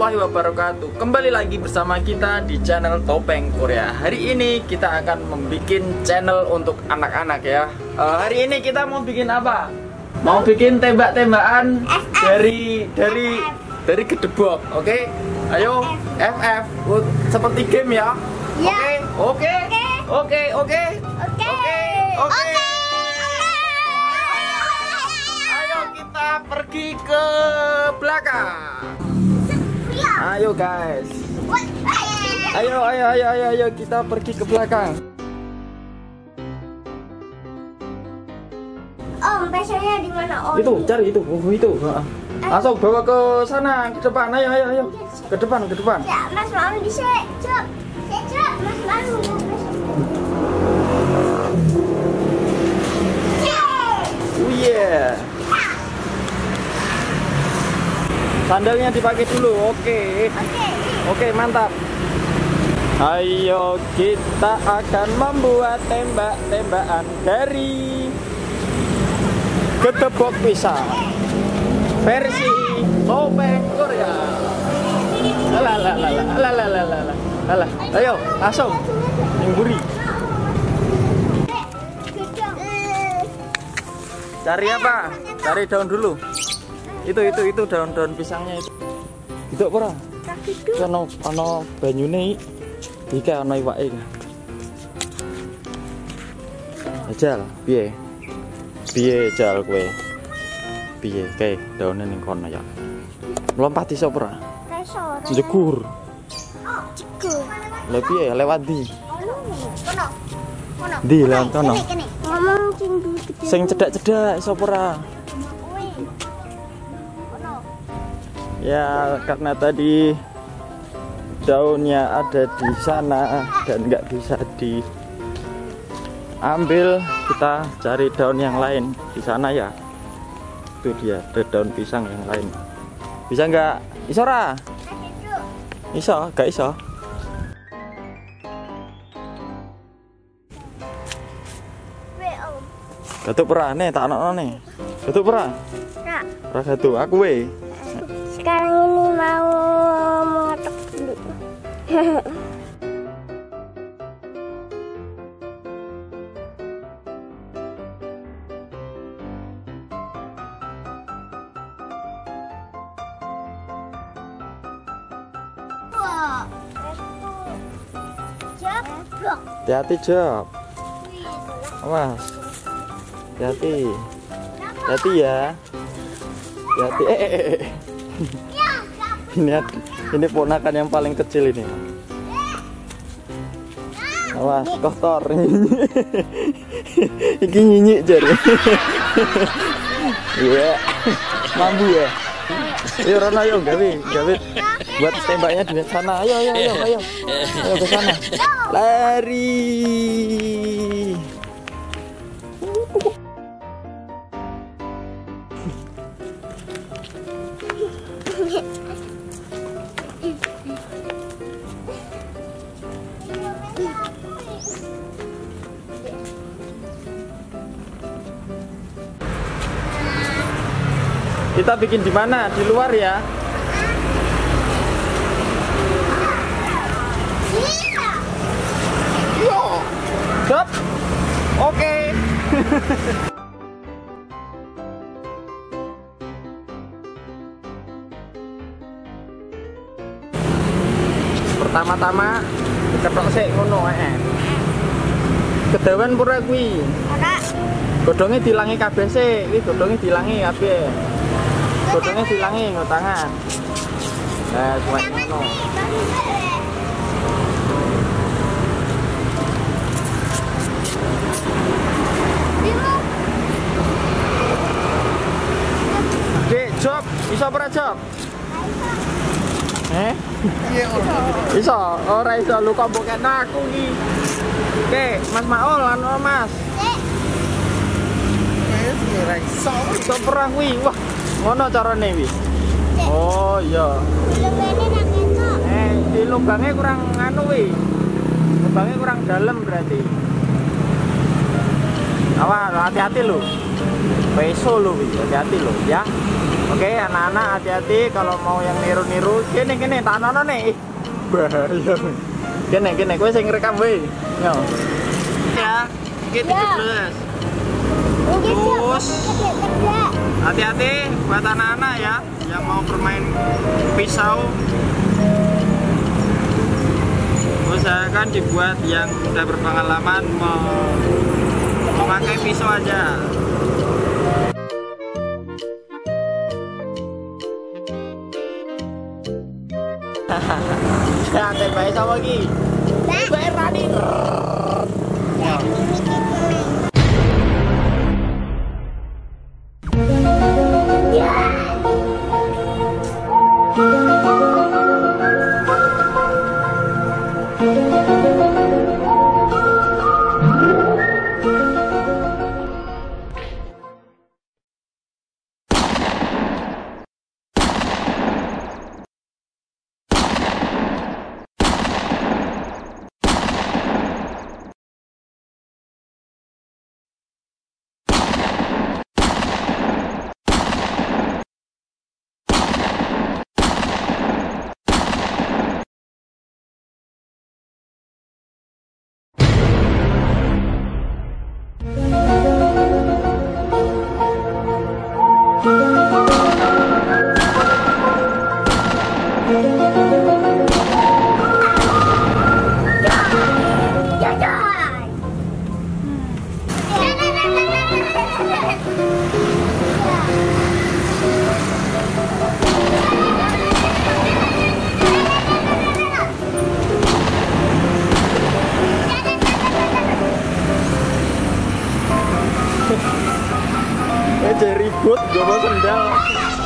warahmatullahi wabarakatuh. Kembali lagi bersama kita di channel Topeng Korea. Hari ini kita akan membuat channel untuk anak-anak ya. Hari ini kita mau bikin apa? Mau bikin tembak-tembakan dari gedebok, oke? Ayo FF seperti game ya. Oke. Ayo kita pergi ke belakang. Ayo guys. Ayo kita pergi ke belakang. Om, pesernya di mana Om? Itu cari itu. Langsung bawa ke sana, ke depan. Ayo. Ke depan. Ya, Mas mau di sini. Cep. Mas mau. Oh yeah. Sandalnya dipakai dulu. Oke, mantap. Ayo kita akan membuat tembak-tembakan dari gedebok pisang versi Topeng Korea. Alah. Ayo, langsung nyemburi. Cari apa? Cari daun dulu. Itu daun-daun pisangnya itu. Itu apa? Ono banyune iki ono iwake. Ajal, piye jal kowe? Piye kae daune ning kono ya. Lompat iso ora? Jegur. Lah piye lewat ndi? Kono. Ndi lewat kono? Ngomong Sing cedak-cedak iso ora? Ya karena tadi daunnya ada di sana dan nggak bisa diambil, kita cari daun yang lain di sana ya. Itu dia, ada daun pisang yang lain. Bisa nggak? Iso ora? Iso, gak iso? Gatuk pera nih, tak ono nih. Gatuk pera? Ora gatuk, aku we. Sekarang ini mau mengetok dulu. Hati-hati Job. Awas. Hati-hati ya. Hati-hati. Ini ponakan yang paling kecil ini. Awas, kotor. Iki nyinyik jare. Iya. Mambu ya. Ayo Rono, ayo gawe. Buat tembaknya di sana. Ayo ke sana. Lari. Kita bikin di mana? Di luar ya. Yo, stop. Oke. Pertama-tama diketok sik ngono ae. Kedawan pura kuwi. Ora. Godhonge dilangi kabeh sik, iki godhonge dilangi kabeh. Godhonge dilangi nggo tangan. Nah, suwek ngono. Dek, Job, iso ora Job? Iso, ora iso lu kok mbok kena aku iki. Oke, Mas Maul anu Mas. Iso perang kuwi. Wah, ngono carane kuwi. Oh iya. Di lubangnya kurang anu kuwi. Lubangnya kurang dalam berarti. Awas, hati-hati lho. Peso lho kuwi, hati-hati lho ya. Oke, anak-anak hati-hati kalau mau yang niru-niru. Kene tak ono nih. Ih, bahaya. Kene kowe sing rekam we. Yo. Ya, iki 17. Terus hati-hati buat anak-anak ya yang mau bermain pisau. Usahakan dibuat yang sudah berpengalaman memakai pisau aja. Ya, terbaik sama lagi. Terbaik Rani. Jadi ribut, gue mau sendal.